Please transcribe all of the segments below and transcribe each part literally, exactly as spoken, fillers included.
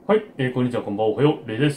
はい、えー、こんにちは、こんばんは、おはよう、れいです。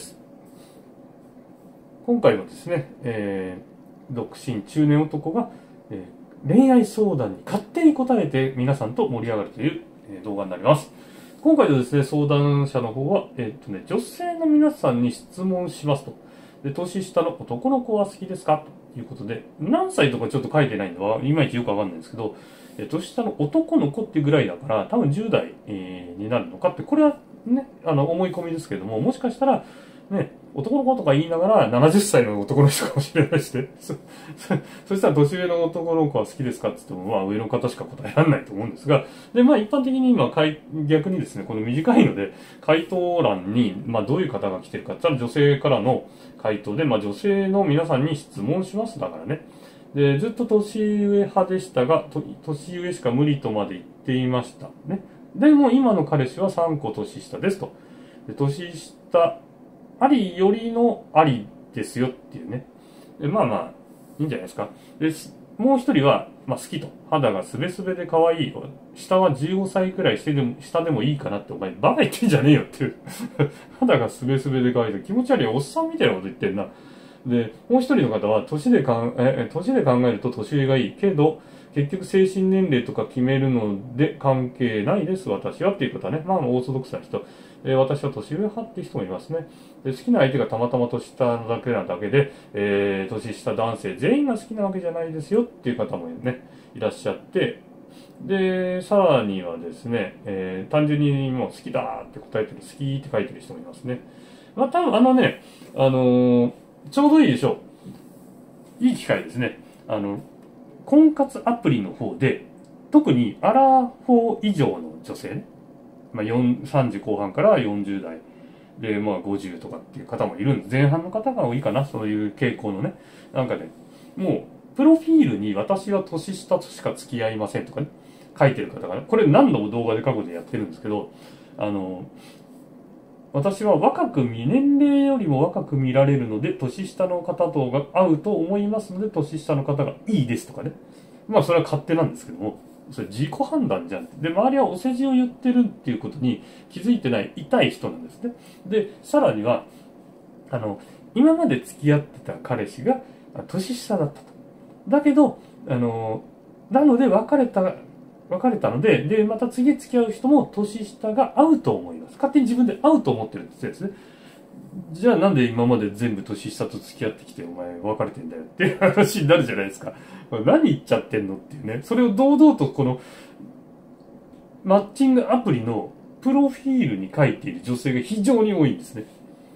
今回はですね、えー、独身中年男が、えー、恋愛相談に勝手に答えて皆さんと盛り上がるという、えー、動画になります。今回のですね、相談者の方は、えーっとね、女性の皆さんに質問しますと。で、年下の男の子は好きですかということで、何歳とかちょっと書いてないのは、いまいちよくわかんないんですけど、えー、年下の男の子っていうぐらいだから、多分じゅう代、えーになるのかって、これはね、あの、思い込みですけれども、もしかしたら、ね、男の子とか言いながらななじゅっさいの男の人かもしれないしね。そ、そ、そしたら年上の男の子は好きですかって言っても、まあ上の方しか答えられないと思うんですが、で、まあ一般的に今、逆にですね、この短いので、回答欄に、まあどういう方が来てるかって言ったら女性からの回答で、まあ女性の皆さんに質問しますだからね。で、ずっと年上派でしたが、と年上しか無理とまで言っていました。ね。でも今の彼氏はさんこ年下ですと。で年下、ありよりのありですよっていうね。でまあまあ、いいんじゃないですか。で、もう一人は、まあ好きと。肌がすべすべで可愛い。下はじゅうごさいくらいしてでも、下でもいいかなって、お前バカ言ってんじゃねえよっていう。肌がすべすべで可愛いと気持ち悪いおっさんみたいなこと言ってんな。で、もう一人の方は、年でかん、え、年で考えると年上がいいけど、結局精神年齢とか決めるので関係ないです、私はっていう方ね。まあ、オーソドックスな人。えー、私は年上派っていう人もいますね。で、好きな相手がたまたま年下なだけなだけで、えー、年下男性全員が好きなわけじゃないですよっていう方もね、いらっしゃって、で、さらにはですね、えー、単純にもう好きだって答えてる、好きって書いてる人もいますね。まあ、多分あのね、あのー、ちょうどいいでしょう。いい機会ですね。あの、婚活アプリの方で、特にアラフォー以上の女性ね、まあ、さんじゅう後半からよんじゅう代で、まあ、ごじゅうとかっていう方もいるんで、前半の方が多いかな、そういう傾向のね。なんかね、もう、プロフィールに私は年下としか付き合いませんとかね、書いてる方がね、これ何度も動画で過去でやってるんですけど、あの、私は若く見、年齢よりも若く見られるので、年下の方とが合うと思いますので、年下の方がいいですとかね。まあ、それは勝手なんですけども、それ自己判断じゃん。で、周りはお世辞を言ってるっていうことに気づいてない痛い人なんですね。で、さらには、あの、今まで付き合ってた彼氏が年下だったと。だけど、あの、なので別れた別れたので、で、また次付き合う人も年下が合うと思います。勝手に自分で合うと思ってるんですね。じゃあなんで今まで全部年下と付き合ってきてお前別れてんだよっていう話になるじゃないですか。何言っちゃってんのっていうね。それを堂々とこのマッチングアプリのプロフィールに書いている女性が非常に多いんですね。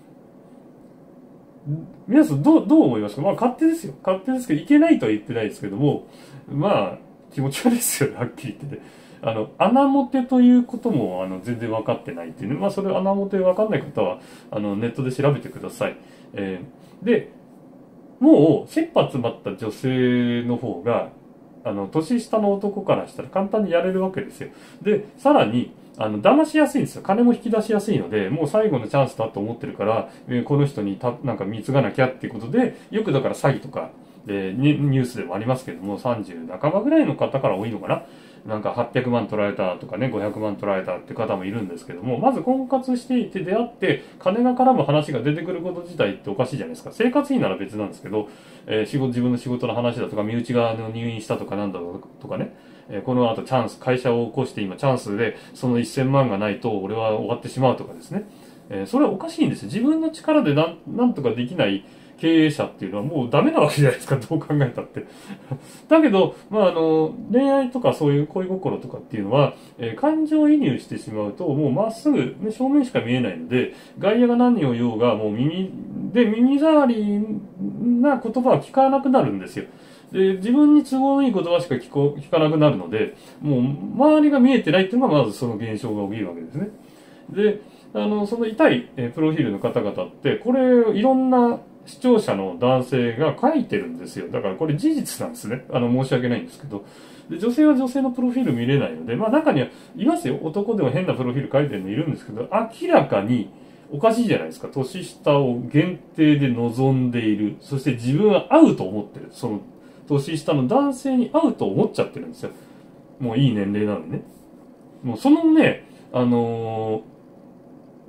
皆さんどう、どう思いますか？まあ勝手ですよ。勝手ですけど、いけないとは言ってないですけども、まあ気持ち悪いですよね、はっきり言ってて。あの、穴モテということも、あの、全然分かってないっていうね。まあそれ穴モテ分かんない方は、あの、ネットで調べてください。えー、で、もう、切羽詰まった女性の方が、あの、年下の男からしたら簡単にやれるわけですよ。で、さらに、あの、騙しやすいんですよ。金も引き出しやすいので、もう最後のチャンスだと思ってるから、えーこの人にた、なんか貢がなきゃっていうことで、よくだから詐欺とか、で、ニニュースでもありますけども、さんじゅう半ばぐらいの方から多いのかな。なんかはっぴゃくまん取られたとかね、ごひゃくまん取られたって方もいるんですけども、まず婚活していて出会って、金が絡む話が出てくること自体っておかしいじゃないですか。生活費なら別なんですけど、えー仕事、自分の仕事の話だとか、身内側の入院したとかなんだとかね、えーこの後チャンス、会社を起こして今チャンスで、そのせんまんがないと俺は終わってしまうとかですね。えーそれはおかしいんですよ。自分の力でなん、なんとかできない経営者っていうのはもうダメなわけじゃないですか、どう考えたって。だけど、まあ、あの、恋愛とかそういう恋心とかっていうのは、えー感情移入してしまうと、もうまっすぐ、ね、正面しか見えないので、外野が何を言おうが、もう耳、で、耳障りな言葉は聞かなくなるんですよ。で、自分に都合のいい言葉しか聞こ聞かなくなるので、もう周りが見えてないっていうのがまずその現象が起きるわけですね。で、あの、その痛い、えープロフィールの方々って、これ、いろんな視聴者の男性が書いてるんですよ。だからこれ事実なんですね。あの、申し訳ないんですけど。で、女性は女性のプロフィール見れないので、まあ中にはいますよ。男でも変なプロフィール書いてるのいるんですけど、明らかにおかしいじゃないですか。年下を限定で望んでいる。そして自分は合うと思ってる。その、年下の男性に合うと思っちゃってるんですよ。もういい年齢なのにね。もうそのね、あのー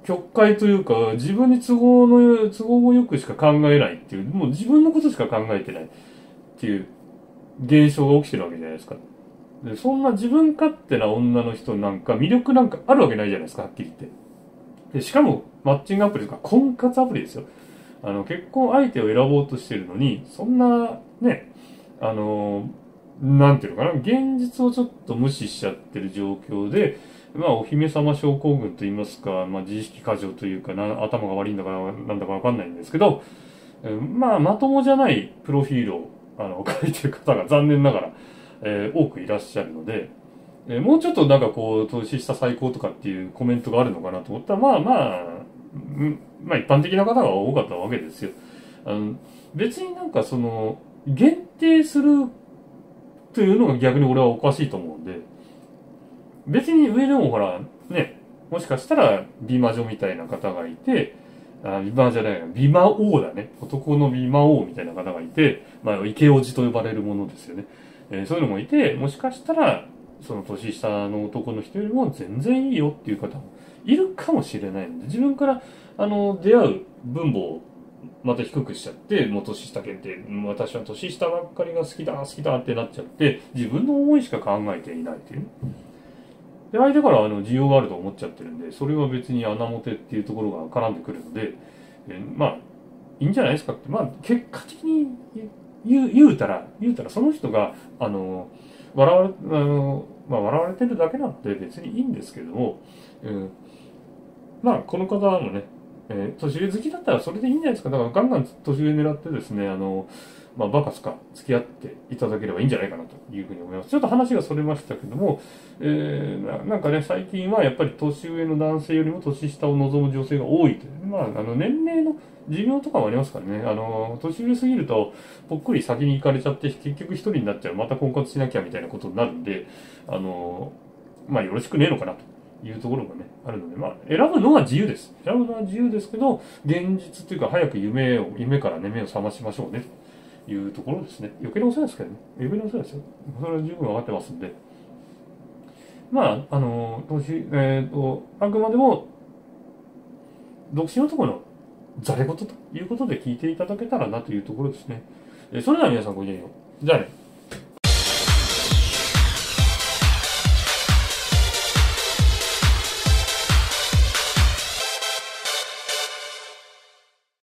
曲解というか、自分に都合の、都合よくしか考えないっていう、もう自分のことしか考えてないっていう現象が起きてるわけじゃないですか。で、そんな自分勝手な女の人なんか魅力なんかあるわけないじゃないですか、はっきり言って。で、しかもマッチングアプリとか婚活アプリですよ。あの、結婚相手を選ぼうとしてるのに、そんな、ね、あの、なんていうのかな、現実をちょっと無視しちゃってる状況で、まあ、お姫様症候群といいますか、まあ、自意識過剰というかな、頭が悪いんだかなんだかわかんないんですけど、まあ、まともじゃないプロフィールを、あの、書いてる方が残念ながら、えー多くいらっしゃるので、えーもうちょっとなんかこう、年下最高とかっていうコメントがあるのかなと思ったら、まあまあ、うんまあ一般的な方が多かったわけですよ。あの、別になんかその、限定するというのが逆に俺はおかしいと思うんで、別に上でもほら、ね、もしかしたら美魔女みたいな方がいて、あ、美魔じゃないな、美魔王だね。男の美魔王みたいな方がいて、まあ、池王子と呼ばれるものですよね。えーそういうのもいて、もしかしたら、その年下の男の人よりも全然いいよっていう方もいるかもしれないので、自分から、あの、出会う分母をまた低くしちゃって、もう年下限定、うん私は年下ばっかりが好きだ、好きだってなっちゃって、自分の思いしか考えていないっていうね。で、相手からあの需要があると思っちゃってるんで、それは別に穴モテっていうところが絡んでくるので、えーまあ、いいんじゃないですかって、まあ、結果的に言う、言うたら、言うたらその人が、あの、笑われ、あの、まあ、笑われてるだけなんて別にいいんですけども、うん、まあ、この方のね、えー年上好きだったらそれでいいんじゃないですか。だからガンガン年上狙ってですね、あの、まあ、バカすか付き合っていただければいいんじゃないかなというふうに思います。ちょっと話がそれましたけども、えーななんかね、最近はやっぱり年上の男性よりも年下を望む女性が多いという、まあ、あの、年齢の寿命とかもありますからね、あの、年上すぎると、ぽっくり先に行かれちゃって、結局一人になっちゃう、また婚活しなきゃみたいなことになるんで、あの、まあ、よろしくねえのかなと。いうところがね、あるので、まあ、選ぶのは自由です。選ぶのは自由ですけど、現実というか、早く夢を、夢からね、目を覚ましましょうね、というところですね。余計なお世話ですけどね。余計なお世話ですよ。それは十分分かってますんで。まあ、あの、年、えっ、と、あくまでも、独身男のざれ言ということで聞いていただけたらなというところですね。えーそれでは皆さんごきげんよう。じゃあね。